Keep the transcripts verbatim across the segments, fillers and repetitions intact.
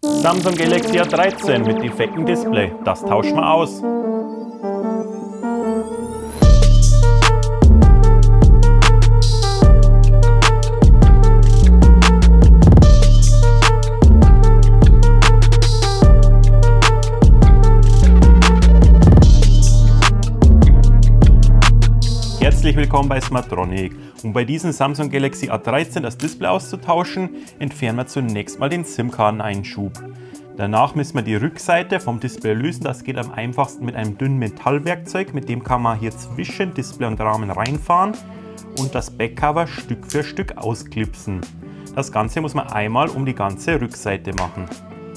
Samsung Galaxy A dreizehn mit defektem Display, das tauschen wir aus. Herzlich willkommen bei Smartronic. Um bei diesem Samsung Galaxy A dreizehn das Display auszutauschen, entfernen wir zunächst mal den SIM-Karteneinschub. Danach müssen wir die Rückseite vom Display lösen. Das geht am einfachsten mit einem dünnen Metallwerkzeug. Mit dem kann man hier zwischen Display und Rahmen reinfahren und das Backcover Stück für Stück ausklipsen. Das Ganze muss man einmal um die ganze Rückseite machen.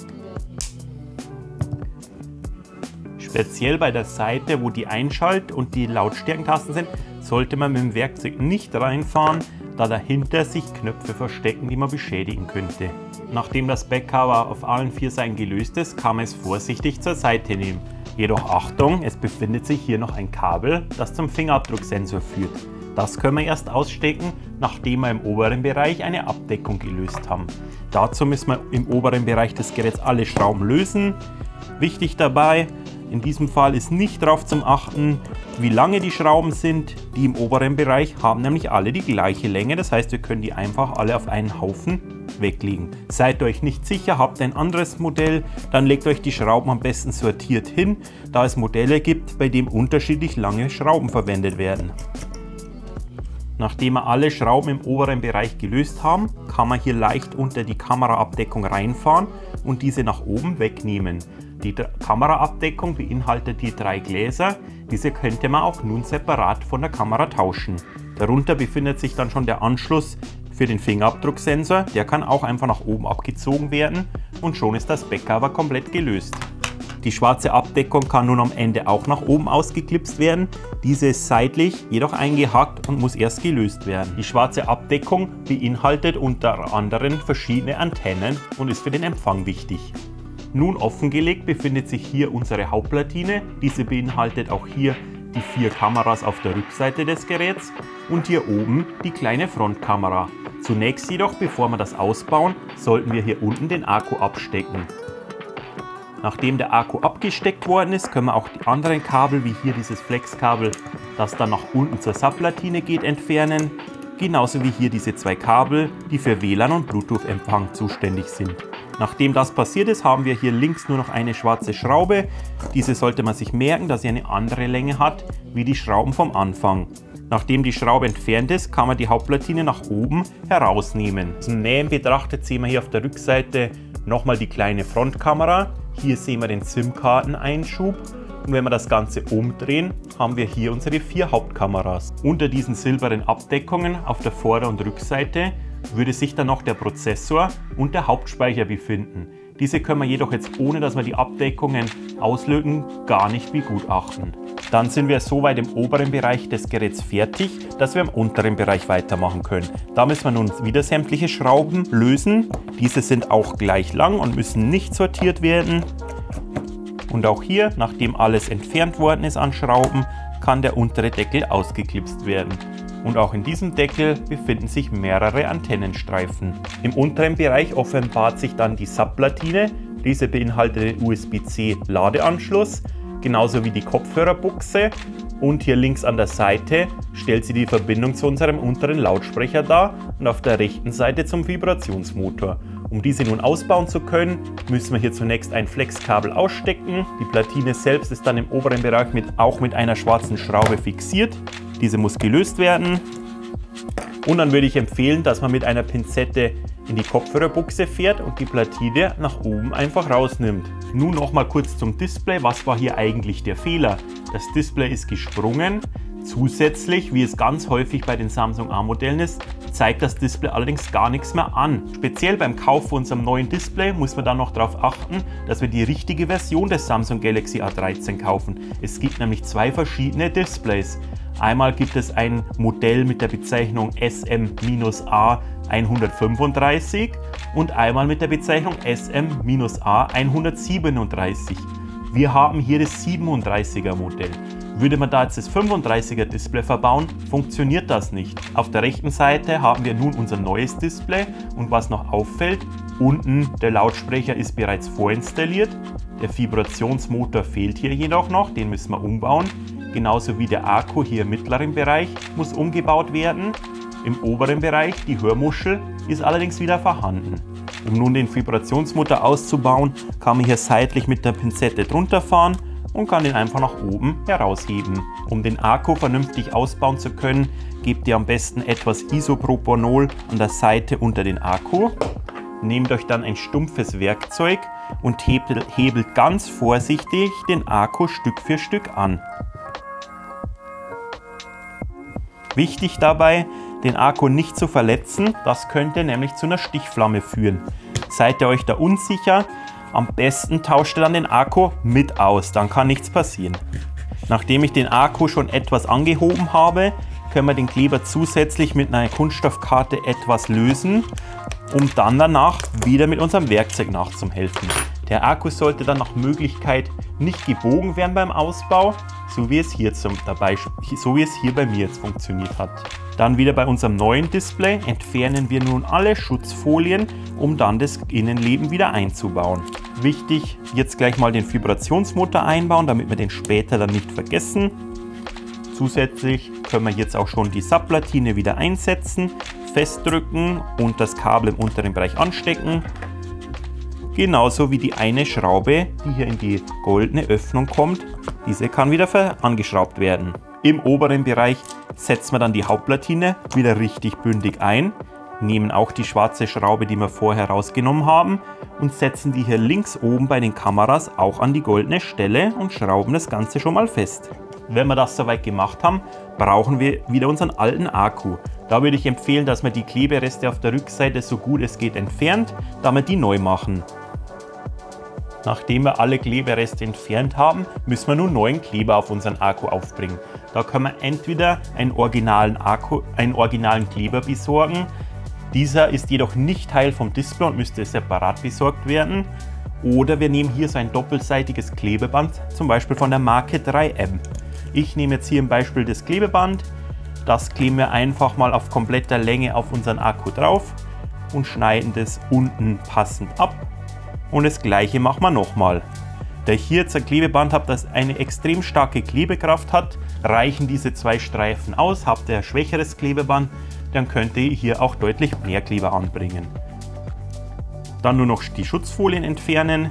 Speziell bei der Seite, wo die Einschalt- und die Lautstärkentasten sind, sollte man mit dem Werkzeug nicht reinfahren, da dahinter sich Knöpfe verstecken, die man beschädigen könnte. Nachdem das Backcover auf allen vier Seiten gelöst ist, kann man es vorsichtig zur Seite nehmen. Jedoch Achtung, es befindet sich hier noch ein Kabel, das zum Fingerabdrucksensor führt. Das können wir erst ausstecken, nachdem wir im oberen Bereich eine Abdeckung gelöst haben. Dazu müssen wir im oberen Bereich des Geräts alle Schrauben lösen. Wichtig dabei, in diesem Fall ist nicht darauf zu achten, wie lange die Schrauben sind. Die im oberen Bereich haben nämlich alle die gleiche Länge. Das heißt, wir können die einfach alle auf einen Haufen weglegen. Seid euch nicht sicher, habt ein anderes Modell, dann legt euch die Schrauben am besten sortiert hin, da es Modelle gibt, bei denen unterschiedlich lange Schrauben verwendet werden. Nachdem wir alle Schrauben im oberen Bereich gelöst haben, kann man hier leicht unter die Kameraabdeckung reinfahren und diese nach oben wegnehmen. Die Kameraabdeckung beinhaltet die drei Gläser, diese könnte man auch nun separat von der Kamera tauschen. Darunter befindet sich dann schon der Anschluss für den Fingerabdrucksensor, der kann auch einfach nach oben abgezogen werden und schon ist das Backcover komplett gelöst. Die schwarze Abdeckung kann nun am Ende auch nach oben ausgeklipst werden. Diese ist seitlich, jedoch eingehakt und muss erst gelöst werden. Die schwarze Abdeckung beinhaltet unter anderem verschiedene Antennen und ist für den Empfang wichtig. Nun offengelegt befindet sich hier unsere Hauptplatine. Diese beinhaltet auch hier die vier Kameras auf der Rückseite des Geräts und hier oben die kleine Frontkamera. Zunächst jedoch, bevor wir das ausbauen, sollten wir hier unten den Akku abstecken. Nachdem der Akku abgesteckt worden ist, können wir auch die anderen Kabel, wie hier dieses Flexkabel, das dann nach unten zur Subplatine geht, entfernen. Genauso wie hier diese zwei Kabel, die für W L A N und Bluetooth-Empfang zuständig sind. Nachdem das passiert ist, haben wir hier links nur noch eine schwarze Schraube. Diese sollte man sich merken, dass sie eine andere Länge hat wie die Schrauben vom Anfang. Nachdem die Schraube entfernt ist, kann man die Hauptplatine nach oben herausnehmen. Zum Nähen betrachtet sehen wir hier auf der Rückseite nochmal die kleine Frontkamera. Hier sehen wir den SIM-Karteneinschub. Und wenn wir das Ganze umdrehen, haben wir hier unsere vier Hauptkameras. Unter diesen silbernen Abdeckungen auf der Vorder- und Rückseite würde sich dann noch der Prozessor und der Hauptspeicher befinden. Diese können wir jedoch jetzt, ohne dass wir die Abdeckungen auslöten, gar nicht begutachten. Dann sind wir soweit im oberen Bereich des Geräts fertig, dass wir im unteren Bereich weitermachen können. Da müssen wir nun wieder sämtliche Schrauben lösen. Diese sind auch gleich lang und müssen nicht sortiert werden. Und auch hier, nachdem alles entfernt worden ist an Schrauben, kann der untere Deckel ausgeklipst werden. Und auch in diesem Deckel befinden sich mehrere Antennenstreifen. Im unteren Bereich offenbart sich dann die Subplatine. Diese beinhaltet den U S B C Ladeanschluss, genauso wie die Kopfhörerbuchse. Und hier links an der Seite stellt sie die Verbindung zu unserem unteren Lautsprecher dar und auf der rechten Seite zum Vibrationsmotor. Um diese nun ausbauen zu können, müssen wir hier zunächst ein Flexkabel ausstecken. Die Platine selbst ist dann im oberen Bereich mit, auch mit einer schwarzen Schraube fixiert. Diese muss gelöst werden. Und dann würde ich empfehlen, dass man mit einer Pinzette in die Kopfhörerbuchse fährt und die Platine nach oben einfach rausnimmt. Nun noch mal kurz zum Display. Was war hier eigentlich der Fehler? Das Display ist gesprungen. Zusätzlich, wie es ganz häufig bei den Samsung A-Modellen ist, zeigt das Display allerdings gar nichts mehr an. Speziell beim Kauf von unserem neuen Display muss man dann noch darauf achten, dass wir die richtige Version des Samsung Galaxy A dreizehn kaufen. Es gibt nämlich zwei verschiedene Displays. Einmal gibt es ein Modell mit der Bezeichnung S M A hundertfünfunddreißig und einmal mit der Bezeichnung S M A hundertsiebenunddreißig. Wir haben hier das siebenunddreißiger Modell. Würde man da jetzt das fünfunddreißiger Display verbauen, funktioniert das nicht. Auf der rechten Seite haben wir nun unser neues Display und was noch auffällt, Unten der Lautsprecher ist bereits vorinstalliert. Der Vibrationsmotor fehlt hier jedoch noch, den müssen wir umbauen. Genauso wie der Akku hier im mittleren Bereich muss umgebaut werden. Im oberen Bereich, die Hörmuschel, ist allerdings wieder vorhanden. Um nun den Vibrationsmotor auszubauen, kann man hier seitlich mit der Pinzette drunter fahren und kann den einfach nach oben herausheben. Um den Akku vernünftig ausbauen zu können, gebt ihr am besten etwas Isopropanol an der Seite unter den Akku. Nehmt euch dann ein stumpfes Werkzeug und hebelt, hebelt ganz vorsichtig den Akku Stück für Stück an. Wichtig dabei, den Akku nicht zu verletzen, das könnte nämlich zu einer Stichflamme führen. Seid ihr euch da unsicher, am besten tauscht ihr dann den Akku mit aus, dann kann nichts passieren. Nachdem ich den Akku schon etwas angehoben habe, können wir den Kleber zusätzlich mit einer Kunststoffkarte etwas lösen, um dann danach wieder mit unserem Werkzeug nachzuhelfen. Der Akku sollte dann nach Möglichkeit nicht gebogen werden beim Ausbau, so wie es hier, zum, dabei, so wie es hier bei mir jetzt funktioniert hat. Dann wieder bei unserem neuen Display entfernen wir nun alle Schutzfolien, um dann das Innenleben wieder einzubauen. Wichtig, jetzt gleich mal den Vibrationsmotor einbauen, damit wir den später dann nicht vergessen. Zusätzlich können wir jetzt auch schon die Subplatine wieder einsetzen, festdrücken und das Kabel im unteren Bereich anstecken. Genauso wie die eine Schraube, die hier in die goldene Öffnung kommt. Diese kann wieder angeschraubt werden. Im oberen Bereich setzen wir dann die Hauptplatine wieder richtig bündig ein, nehmen auch die schwarze Schraube, die wir vorher rausgenommen haben, und setzen die hier links oben bei den Kameras auch an die goldene Stelle und schrauben das Ganze schon mal fest. Wenn wir das soweit gemacht haben, brauchen wir wieder unseren alten Akku. Da würde ich empfehlen, dass man die Klebereste auf der Rückseite so gut es geht entfernt, da wir die neu machen. Nachdem wir alle Klebereste entfernt haben, müssen wir nun neuen Kleber auf unseren Akku aufbringen. Da können wir entweder einen originalen, Akku, einen originalen Kleber besorgen. Dieser ist jedoch nicht Teil vom Display und müsste separat besorgt werden. Oder wir nehmen hier so ein doppelseitiges Klebeband, zum Beispiel von der Marke drei M. Ich nehme jetzt hier im Beispiel das Klebeband. Das kleben wir einfach mal auf kompletter Länge auf unseren Akku drauf und schneiden das unten passend ab. Und das gleiche machen wir nochmal. Da ich hier jetzt ein Klebeband habe, das eine extrem starke Klebekraft hat, reichen diese zwei Streifen aus. Habt ihr ein schwächeres Klebeband, dann könnt ihr hier auch deutlich mehr Kleber anbringen. Dann nur noch die Schutzfolien entfernen.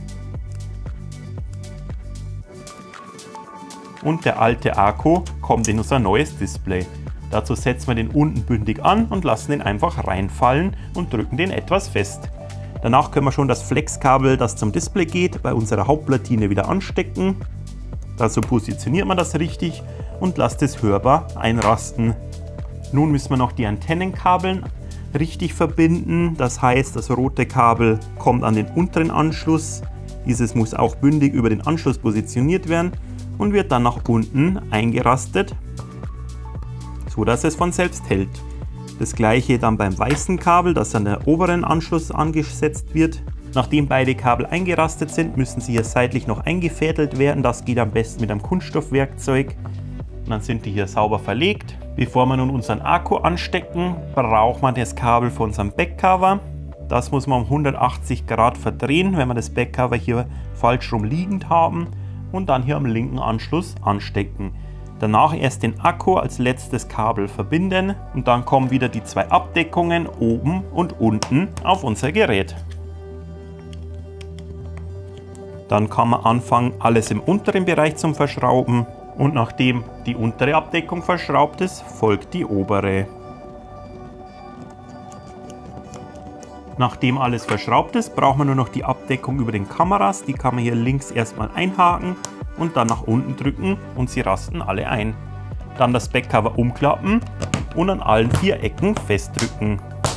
Und der alte Akku kommt in unser neues Display. Dazu setzen wir den unten bündig an und lassen den einfach reinfallen und drücken den etwas fest. Danach können wir schon das Flexkabel, das zum Display geht, bei unserer Hauptplatine wieder anstecken. Dazu positioniert man das richtig und lasst es hörbar einrasten. Nun müssen wir noch die Antennenkabeln richtig verbinden. Das heißt, das rote Kabel kommt an den unteren Anschluss. Dieses muss auch bündig über den Anschluss positioniert werden und wird dann nach unten eingerastet, so dass es von selbst hält. Das gleiche dann beim weißen Kabel, das an der oberen Anschluss angesetzt wird. Nachdem beide Kabel eingerastet sind, müssen sie hier seitlich noch eingefädelt werden. Das geht am besten mit einem Kunststoffwerkzeug. Und dann sind die hier sauber verlegt. Bevor wir nun unseren Akku anstecken, braucht man das Kabel für unseren Backcover. Das muss man um hundertachtzig Grad verdrehen, wenn wir das Backcover hier falsch rum liegend haben. Und dann hier am linken Anschluss anstecken. Danach erst den Akku als letztes Kabel verbinden und dann kommen wieder die zwei Abdeckungen oben und unten auf unser Gerät. Dann kann man anfangen, alles im unteren Bereich zum Verschrauben und nachdem die untere Abdeckung verschraubt ist, folgt die obere. Nachdem alles verschraubt ist, braucht man nur noch die Abdeckung über den Kameras. Die kann man hier links erstmal einhaken und dann nach unten drücken und sie rasten alle ein. Dann das Backcover umklappen und an allen vier Ecken festdrücken.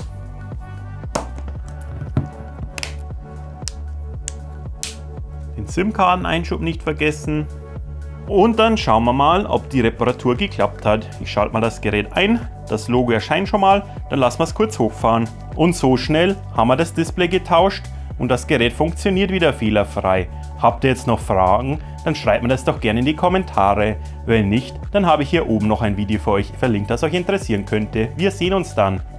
Den SIM-Karteneinschub nicht vergessen. Und dann schauen wir mal, ob die Reparatur geklappt hat. Ich schalte mal das Gerät ein, das Logo erscheint schon mal, dann lassen wir es kurz hochfahren. Und so schnell haben wir das Display getauscht und das Gerät funktioniert wieder fehlerfrei. Habt ihr jetzt noch Fragen, dann schreibt mir das doch gerne in die Kommentare. Wenn nicht, dann habe ich hier oben noch ein Video für euch verlinkt, das euch interessieren könnte. Wir sehen uns dann.